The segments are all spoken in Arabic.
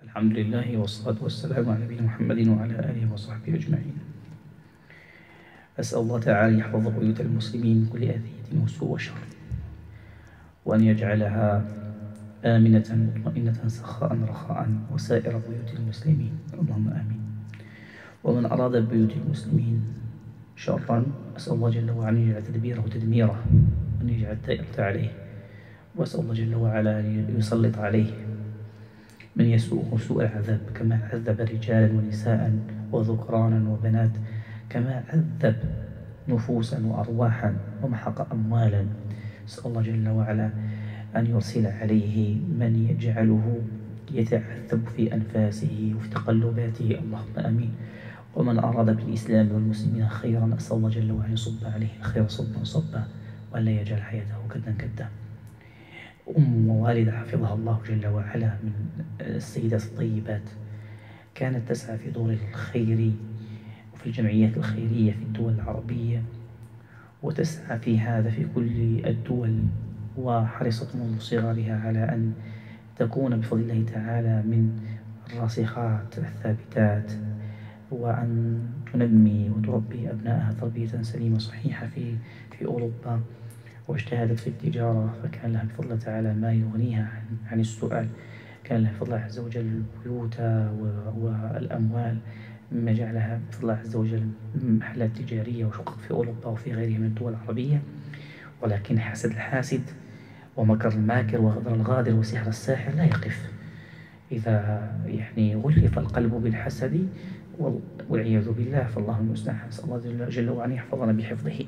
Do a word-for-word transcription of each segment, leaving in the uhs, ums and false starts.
الحمد لله والصلاة والسلام على نبينا محمد وعلى آله وصحبه أجمعين. أسأل الله تعالى يحفظ بيوت المسلمين من كل أذية وسوء وشر، وأن يجعلها آمنة مطمئنة سخاء رخاء وسائر بيوت المسلمين، اللهم آمين. ومن أراد ببيوت المسلمين شرا أسأل الله جل وعلا أن يجعل تدبيره تدميره، وأن يجعل الدائرة عليه، وأسأل الله جل وعلا أن يسلط عليه من يسوءه سوء العذاب، كما عذب رجالا ونساء وذكرانا وبنات، كما عذب نفوسا وأرواحا ومحق أموالا. أسأل الله جل وعلا أن يرسل عليه من يجعله يتعذب في أنفاسه وفي تقلباته، اللهم آمين. ومن أراد بالإسلام والمسلمين خيرا أسأل الله جل وعلا يصب عليه الخير صبا صبا، وأن لا يجعل حياته كدا كدا. أم ووالدة حفظها الله جل وعلا من السيدات الطيبات، كانت تسعى في دور الخير وفي الجمعيات الخيرية في الدول العربية، وتسعى في هذا في كل الدول، وحرصت منذ صغرها على أن تكون بفضل الله تعالى من الراسخات الثابتات، وأن تنمي وتربي أبنائها تربية سليمة صحيحة في في أوروبا. واجتهدت في التجارة، فكان لها بفضل الله تعالى ما يغنيها عن, عن السؤال. كان لها بفضل الله عز وجل البيوت والأموال، مما جعلها بفضل الله عز وجل محلات تجارية وشقق في أوروبا وفي غيرها من الدول العربية. ولكن حسد الحاسد ومكر الماكر وغدر الغادر وسحر الساحر لا يقف إذا يعني غلف القلب بالحسد والعياذ بالله، فالله المستعان. نسأل الله جل وعلا يحفظنا بحفظه.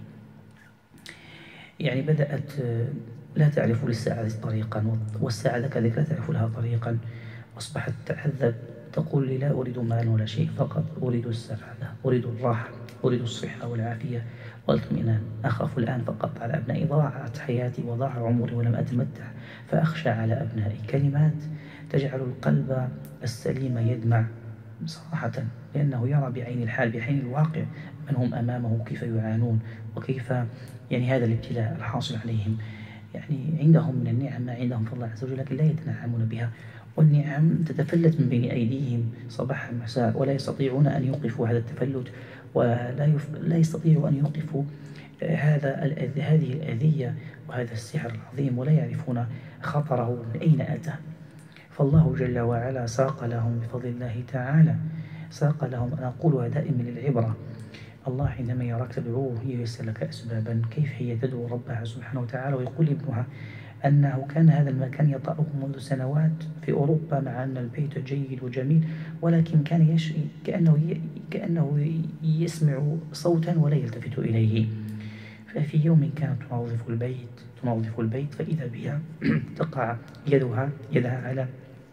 يعني بدأت لا تعرف للسعادة طريقا، والسعادة كذلك لا تعرف لها طريقا، أصبحت تعذب، تقول لي لا أريد مال ولا شيء، فقط أريد السعادة، أريد الراحة، أريد الصحة والعافية والاطمئنان. أخاف الآن فقط على أبنائي، ضاعت حياتي وضاع عمري ولم أتمتع، فأخشى على أبنائي. كلمات تجعل القلب السليم يدمع صراحة، لأنه يرى بعين الحال بعين الواقع من هم أمامه كيف يعانون، وكيف يعني هذا الابتلاء الحاصل عليهم. يعني عندهم من النعم ما عندهم فضل الله عز وجل، لكن لا يتنعمون بها، والنعم تتفلت من بين أيديهم صباح مساء، ولا يستطيعون أن يوقفوا هذا التفلت، ولا يف... لا يستطيعوا أن يوقفوا هذا الأذ... هذه الأذية وهذا السحر العظيم، ولا يعرفون خطره من أين أتى. فالله جل وعلا ساق لهم بفضل الله تعالى، ساق لهم، أنا أقولها دائما للعبرة. الله عندما يراك تدعوه ييسر لك أسبابا، كيف هي تدعو ربها سبحانه وتعالى، ويقول ابنها أنه كان هذا المكان يطأه منذ سنوات في أوروبا، مع أن البيت جيد وجميل، ولكن كان يش... كأنه ي... كأنه يسمع صوتا ولا يلتفت إليه. ففي يوم كانت تنظف البيت تنظف البيت فإذا بها تقع يدها يدها على،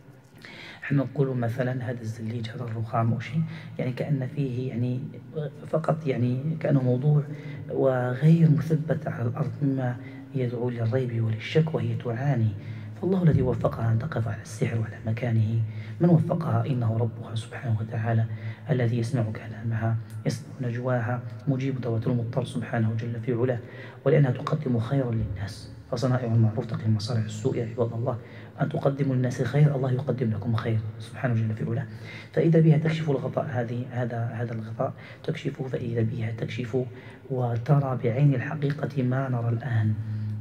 نحن نقول مثلا هذا الزليج، هذا الرخام أو شيء، يعني كأن فيه يعني فقط يعني كأنه موضوع وغير مثبت على الأرض، مما يدعو للريب وللشك، وهي تعاني. فالله الذي وفقها أن تقف على السحر وعلى مكانه، من وفقها إنه ربها سبحانه وتعالى، الذي يسمع كلامها، يسمع نجواها، مجيب دعوة المضطر سبحانه جل في علاه، ولأنها تقدم خيرا للناس. فصنائع المعروف تقي مصارع السوء يا عباد الله، أن تقدموا للناس خير الله يقدم لكم خير سبحانه جل في علاه. فإذا بها تكشف الغطاء، هذه هذا هذا الغطاء تكشفه، فإذا بها تكشف وترى بعين الحقيقة ما نرى الآن.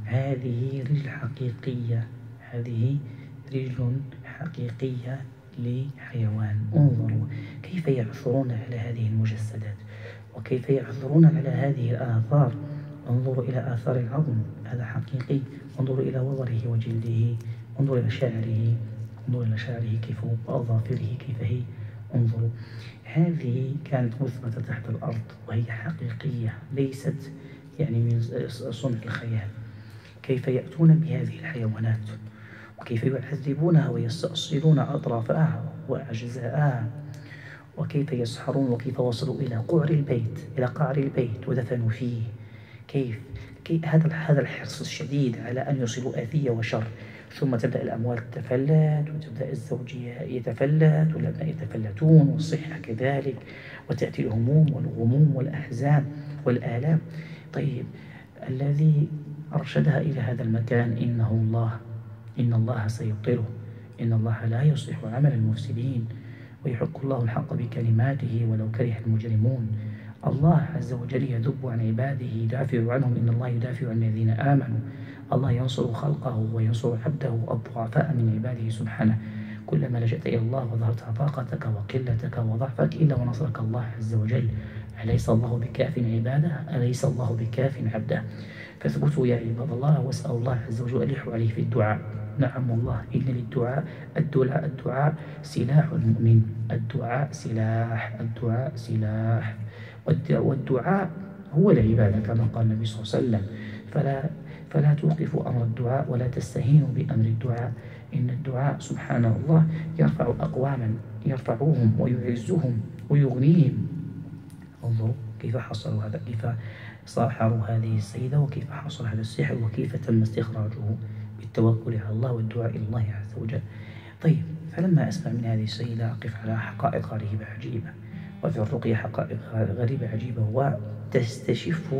هذه رجل حقيقية، هذه رجل حقيقية لحيوان. انظروا كيف يعثرون على هذه المجسدات، وكيف يعثرون على هذه الآثار. انظروا إلى آثار العظم، هذا حقيقي. انظروا إلى وبره وجلده، انظروا إلى شعره، انظروا إلى شعره كيف هو، وأظافره كيف هي. انظروا، هذه كانت مثبتة تحت الأرض وهي حقيقية، ليست يعني من صنع الخيال. كيف يأتون بهذه الحيوانات، وكيف يعذبونها ويستأصلون أطرافها وأجزاءها، وكيف يسحرون، وكيف وصلوا إلى قعر البيت، إلى قعر البيت ودفنوا فيه. كيف, كيف هذا هذا الحرص الشديد على أن يصلوا أذية وشر. ثم تبدأ الأموال تتفلت، وتبدأ الزوجية يتفلت، والأبناء يتفلتون، والصحة كذلك، وتأتي الهموم والغموم والأحزان والآلام. طيب، الذي أرشدها إلى هذا المكان إنه الله، إن الله سيبطله، إن الله لا يصلح عمل المفسدين ويحق الله الحق بكلماته ولو كره المجرمون. الله عز وجل يذب عن عباده يدافع عنهم، إن الله يدافع عن الذين آمنوا. الله ينصر خلقه وينصر عبده الضعفاء من عباده سبحانه. كلما لجأت إلى الله وظهرت طاقتك وقلتك وضعفك إلا ونصرك الله عز وجل. أليس الله بكاف عباده؟ أليس الله بكاف عبده؟ فاثبتوا يا عباد الله واسألوا الله عز وجل ألحوا عليه في الدعاء. نعم والله إن للدعاء الدعاء الدعاء سلاح المؤمن. الدعاء سلاح، الدعاء سلاح، والدعاء هو العبادة كما قال النبي صلى الله عليه وسلم. فلا فلا توقفوا أمر الدعاء ولا تستهينوا بأمر الدعاء. إن الدعاء سبحان الله يرفع أقواما، يرفعوهم ويعزهم ويغنيهم. انظروا كيف حصلوا هذا، كيف صاحروا هذه السيدة، وكيف حصل هذا السحر، وكيف تم استخراجه بالتوكل على الله والدعاء إلى الله عز وجل. طيب، فلما أسمع من هذه السيدة أقف على حقائق غريبة عجيبة، وفي الرقية حقائق غريبة عجيبة، وتستشف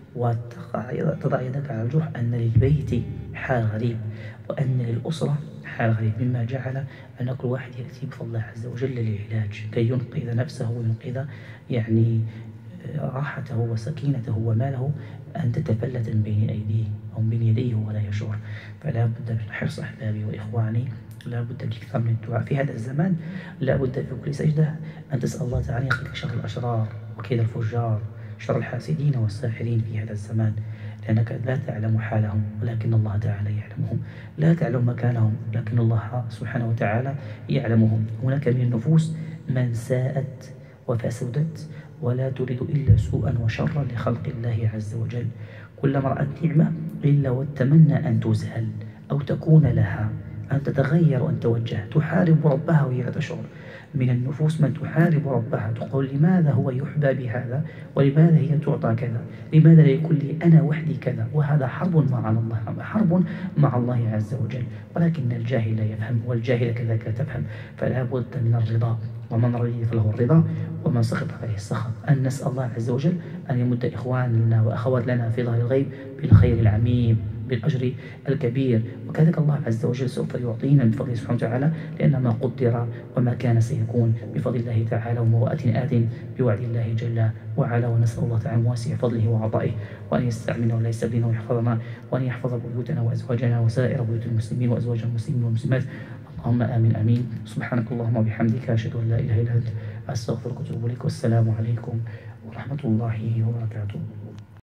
وتضع يدك على الجرح أن للبيت حال غريب، وأن للأسرة حال غريب، مما جعل أن كل واحد يأتي بفضل الله عز وجل للعلاج كي ينقذ نفسه وينقذ يعني راحته وسكينته وماله أن تتفلت من بين أيديه أو من بين يديه ولا يشعر. فلا بد من حرص أحبابي وإخواني، لا بد من كثرة من الدعاء في هذا الزمان. لا بد في كل سجدة أن تسأل الله تعالى يقيك شر الأشرار وكيد الفجار، شر الحاسدين والساحرين في هذا الزمان، لأنك لا تعلم حالهم ولكن الله تعالى يعلمهم، لا تعلم مكانهم لكن الله سبحانه وتعالى يعلمهم. هناك من النفوس من ساءت وفسدت ولا تريد إلا سوءا وشرا لخلق الله عز وجل، كلما رأت نعمة إلا وتمنى أن تزهل أو تكون لها، أن تتغير وأن توجه، تحارب ربها وهي لا تشعر. من النفوس من تحارب ربها، تقول لماذا هو يحبى بهذا، ولماذا هي تعطى كذا، لماذا لا يكون لي أنا وحدي كذا، وهذا حرب مع الله، حرب مع الله عز وجل. ولكن الجاهل لا يفهم، والجاهل كذلك لا تفهم. فلا بد من الرضا، ومن رضي فله الرضا ومن سخط عليه السخط. أن نسأل الله عز وجل أن يمد إخواننا وأخوات لنا في ظهر الغيب بالخير العميم بالأجر الكبير، وكذلك الله عز وجل سوف يعطينا بفضله سبحانه وتعالى، لأن ما قدر وما كان سيكون بفضل الله تعالى، وموءة آت بوعد الله جل وعلا. ونسأل الله تعالى واسع فضله وعطائه، وأن يستعملنا ولا يستبدلنا ويحفظنا، وأن يحفظ بيوتنا وأزواجنا وسائر بيوت المسلمين وأزواج المسلمين والمسلمات. اللهم آمين آمين. سبحانك اللهم وبحمدك، أشهد أن لا إله إلا أنت، أستغفرك وأتوب إليك. والسلام عليكم ورحمة الله وبركاته.